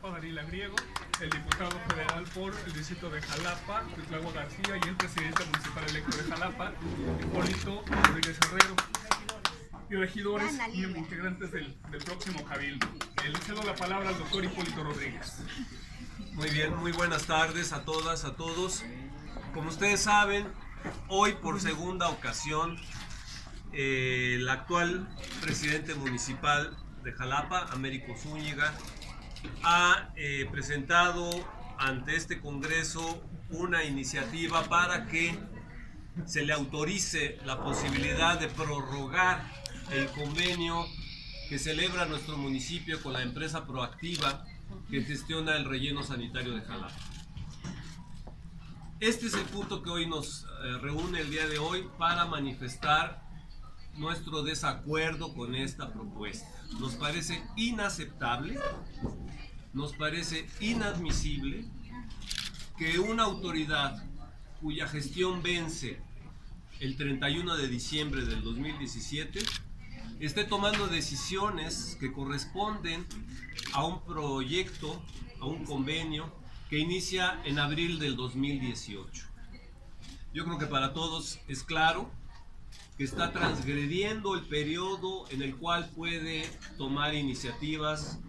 Jalapa, Daniela Griego, el diputado federal por el distrito de Jalapa, Cuitlagua García, y el presidente municipal electo de Jalapa, Hipólito Rodríguez Herrero, y regidores y integrantes del próximo cabildo. Le cedo la palabra al doctor Hipólito Rodríguez. Muy bien, muy buenas tardes a todas, a todos. Como ustedes saben, hoy por segunda ocasión, el actual presidente municipal de Jalapa, Américo Zúñiga, ha presentado ante este Congreso una iniciativa para que se le autorice la posibilidad de prorrogar el convenio que celebra nuestro municipio con la empresa Proactiva que gestiona el relleno sanitario de Jalapa. Este es el punto que hoy nos reúne el día de hoy para manifestar nuestro desacuerdo con esta propuesta. Nos parece inaceptable, nos parece inadmisible que una autoridad cuya gestión vence el 31 de diciembre del 2017 esté tomando decisiones que corresponden a un proyecto, a un convenio que inicia en abril del 2018. Yo creo que para todos es claro que está transgrediendo el periodo en el cual puede tomar iniciativas